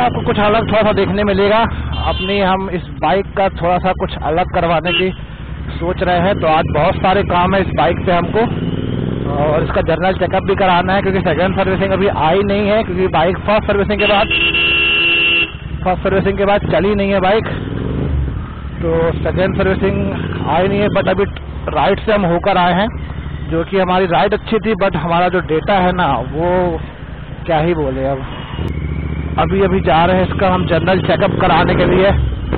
आपको कुछ अलग थोड़ा सा देखने मिलेगा। अपनी हम इस बाइक का थोड़ा सा कुछ अलग करवाने की सोच रहे हैं। तो आज बहुत सारे काम है इस बाइक पे हमको, और इसका जनरल चेकअप भी कराना है क्योंकि सेकंड सर्विसिंग अभी आई नहीं है, क्योंकि बाइक फर्स्ट सर्विसिंग के बाद चली नहीं है बाइक। तो सेकंड सर्विसिंग आई नहीं है, बट अभी राइड से हम होकर आए हैं, जो कि हमारी राइड अच्छी थी, बट हमारा जो डेटा है ना वो क्या ही बोले। अब अभी जा रहे हैं इसका हम जनरल चेकअप कराने के लिए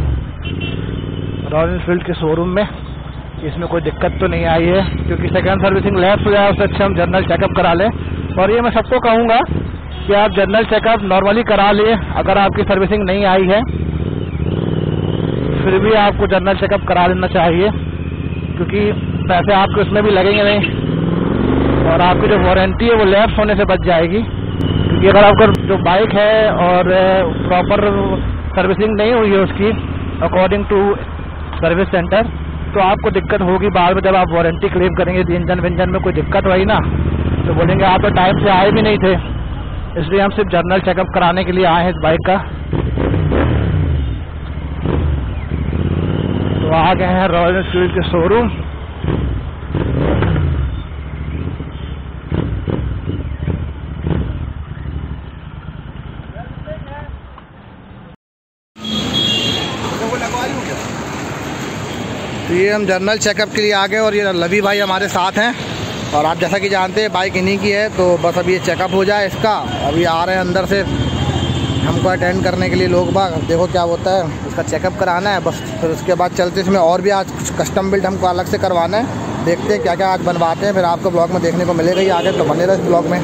रॉयल एनफील्ड के शोरूम में। इसमें कोई दिक्कत तो नहीं आई है, क्योंकि सेकंड सर्विसिंग लैप्स हो जाए उससे अच्छा हम जनरल चेकअप करा लें। और ये मैं सबको कहूँगा कि आप जनरल चेकअप नॉर्मली करा लिए। अगर आपकी सर्विसिंग नहीं आई है फिर भी आपको जनरल चेकअप करा लेना चाहिए, क्योंकि पैसे आपके उसमें भी लगेंगे नहीं, और आपकी जो वारंटी है वो लैप्स होने से बच जाएगी। क्योंकि अगर आपका जो बाइक है और प्रॉपर सर्विसिंग नहीं हुई है उसकी अकॉर्डिंग टू सर्विस सेंटर, तो आपको दिक्कत होगी बाद में जब आप वारंटी क्लेम करेंगे। इंजन विंजन में कोई दिक्कत हुई ना तो बोलेंगे आप तो टाइम से आए भी नहीं थे। इसलिए हम सिर्फ जनरल चेकअप कराने के लिए आए हैं इस बाइक का। तो आ गए हैं रॉयल एनफील्ड के शोरूम। तो ये हम जनरल चेकअप के लिए आ गए, और ये लवी भाई हमारे साथ हैं। और आप जैसा कि जानते हैं बाइक इन्हीं की है, तो बस अभी ये चेकअप हो जाए इसका। अभी आ रहे हैं अंदर से हमको अटेंड करने के लिए लोग बाग। देखो क्या होता है, इसका चेकअप कराना है बस, फिर उसके बाद चलते। इसमें और भी आज कुछ कस्टम बिल्ड हमको अलग से करवाना है। देखते हैं क्या क्या आज बनवाते हैं, फिर आपको ब्लॉग में देखने को मिलेगा ही आगे। तो बने रहे इस ब्लॉग में।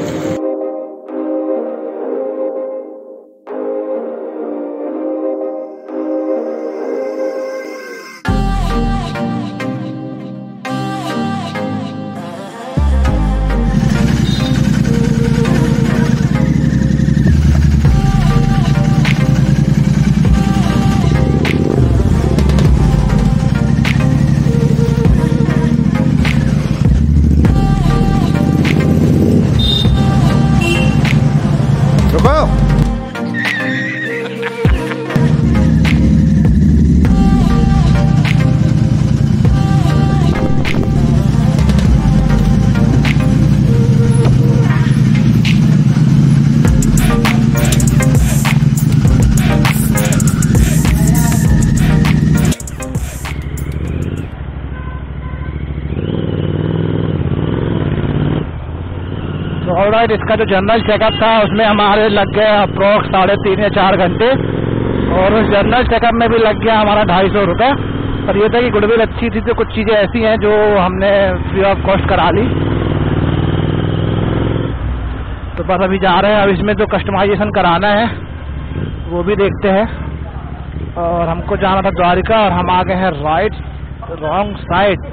ऑलराइट, इसका जो जनरल चेकअप था उसमें हमारे लग गए अप्रोक्स 3.5 या 4 घंटे, और उस जनरल चेकअप में भी लग गया हमारा 250 रुपये। पर ये था कि गुडविल अच्छी थी, तो कुछ चीज़ें ऐसी हैं जो हमने फ्री ऑफ कॉस्ट करा ली। तो बस अभी जा रहे हैं। अब इसमें जो कस्टमाइजेशन कराना है वो भी देखते हैं। और हमको जाना था द्वारिका, और हम आ गए हैं राइट रॉन्ग साइड।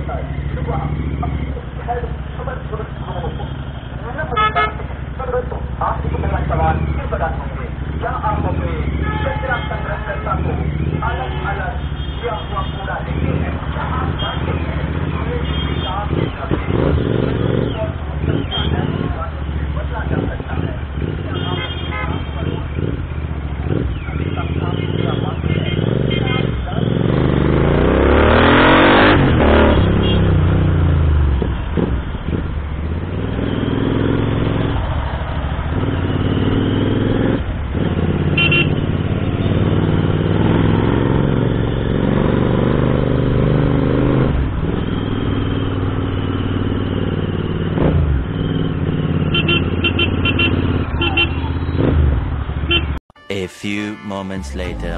आपको मेरा सवाल ये बता देंगे, क्या आप अपने कचरा संग्रहकर्ता को अलग अलग किया हुआ कूड़ा देते हैं? क्या आप जानते हैं बदला जा सकता है? A few moments later.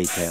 later.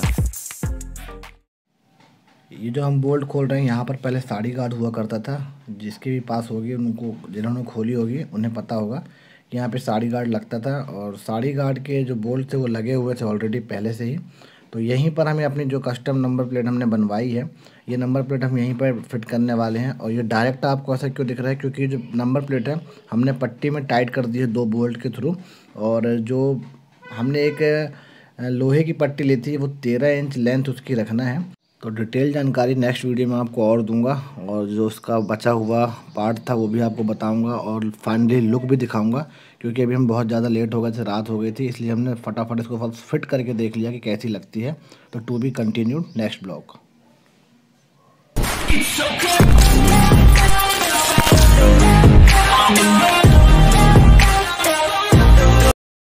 ये जो हम बोल्ट खोल रहे हैं यहाँ पर पहले साड़ी गार्ड हुआ करता था। जिसके भी पास होगी उनको, जिन्होंने खोली होगी उन्हें पता होगा कि यहाँ पे साड़ी गार्ड लगता था। और साड़ी गार्ड के जो बोल्ट थे वो लगे हुए थे ऑलरेडी पहले से ही। तो यहीं पर हमें अपनी जो कस्टम नंबर प्लेट हमने बनवाई है, ये नंबर प्लेट हम यहीं पर फिट करने वाले हैं। और ये डायरेक्ट आपको ऐसा क्यों दिख रहा है, क्योंकि जो नंबर प्लेट है हमने पट्टी में टाइट कर दी है 2 बोल्ट के थ्रू। और जो हमने एक लोहे की पट्टी ली थी वो 13 इंच लेंथ उसकी रखना है। तो डिटेल जानकारी नेक्स्ट वीडियो में आपको और दूंगा, और जो उसका बचा हुआ पार्ट था वो भी आपको बताऊंगा, और फाइनली लुक भी दिखाऊंगा। क्योंकि अभी हम बहुत ज़्यादा लेट हो गए थे, रात हो गई थी, इसलिए हमने फटाफट इसको फिट करके देख लिया कि कैसी लगती है। तो to be continued next blog.